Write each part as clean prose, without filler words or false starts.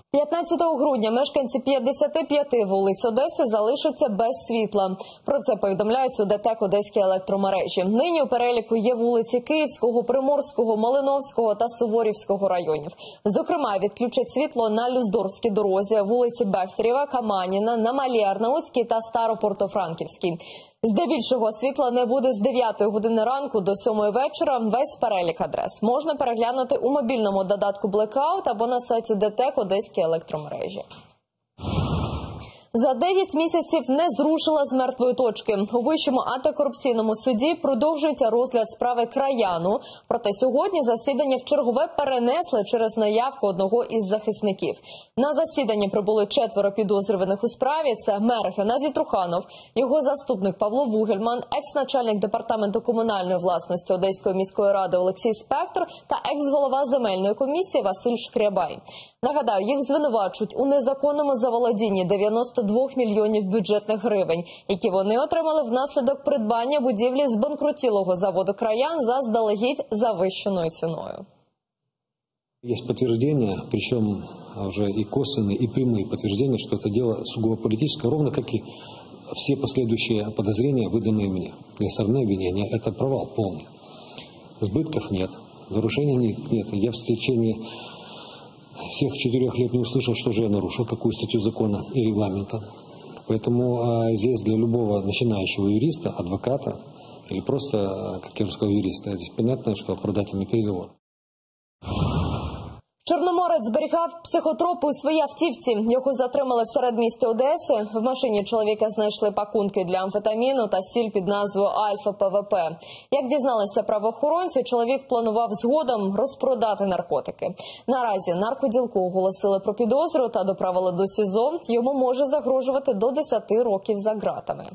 15 грудня мешканці 55 вулиць Одеси залишаться без світла. Про це повідомляють у ДТЕК Одеській електромережі. Нині у переліку є вулиці Київського, Приморського, Малиновського та Суворівського районів. Зокрема, відключать світло на Люздорфській дорозі, вулиці Бехтерєва, Каманіна, на Малій Арнаутській та Старопортофранківській. Здебільшого світла не буде з 9 години ранку до 7 вечора. Весь перелік адрес можна переглянути у мобільному додатку Blackout або на сайті ДТЕК Одеській електромережі. За 9 місяців не зрушила з мертвої точки. У Вищому антикорупційному суді продовжується розгляд справи Краяну. Проте сьогодні засідання вчергове перенесли через наявку одного із захисників. На засідання прибули 4 підозрюваних у справі. Це мер Геннадій Труханов, його заступник Павло Вугельман, екс-начальник департаменту комунальної власності Одеської міської ради Олексій Спектор та екс-голова земельної комісії Василь Шкрябай. Нагадаю, їх звинувачують у незаконному заволодінні 92 мільйонів бюджетних гривень, які вони отримали внаслідок придбання будівлі збанкрутілого заводу «Краян» заздалегідь завищеною ціною. Есть подтверждения, причем уже и косвенные, и прямые подтверждения, что это дело сугубо политическое, ровно как и все последующие подозрения, выданные мне. Для стороны обвинения это провал полный. Сбытков нет, нарушений нет. Я в течение всех 4 лет не услышал, что же я нарушил, какую статью закона и регламента. Поэтому здесь для любого начинающего юриста, адвоката или просто, как я уже сказал, юриста, здесь понятно, что оправдательный приговор. Чорноморець зберігав психотропи у своїй автівці. Його затримали в середмісті Одеси. В машині чоловіка знайшли пакунки для амфетаміну та сіль під назвою Альфа-ПВП. Як дізналися правоохоронці, чоловік планував згодом розпродати наркотики. Наразі наркоділку оголосили про підозру та доправили до СІЗО. Йому може загрожувати до 10 років за ґратами.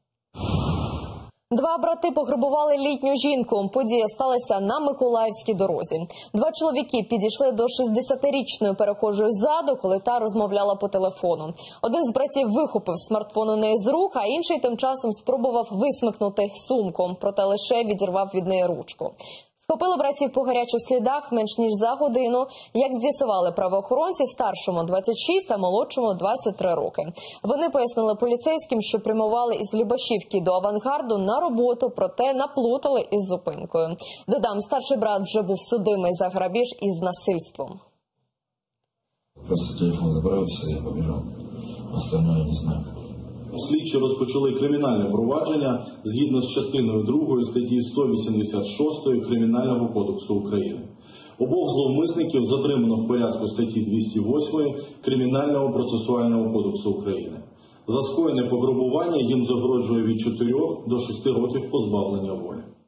2 брати пограбували літню жінку. Подія сталася на Миколаївській дорозі. 2 чоловіки підійшли до 60-річної перехожої ззаду, коли та розмовляла по телефону. Один з братів вихопив смартфон у неї з рук, а інший тим часом спробував висмикнути сумку, проте лише відірвав від неї ручку. Схопили братів по гарячих слідах менш ніж за годину. Як з'ясували правоохоронці, старшому 26, а молодшому 23 роки. Вони пояснили поліцейським, що прямували із Любашівки до Авангарду на роботу, проте наплутали із зупинкою. Додам, старший брат вже був судимий за грабіж із насильством. Просто телефон забрав, все, я побіжав. Остальное не знаю. Слідчі розпочали кримінальне провадження згідно з частиною 2 статті 186 Кримінального кодексу України. Обох зловмисників затримано в порядку статті 208 Кримінального процесуального кодексу України. За скоєне пограбування їм загрожує від 4 до 6 років позбавлення волі.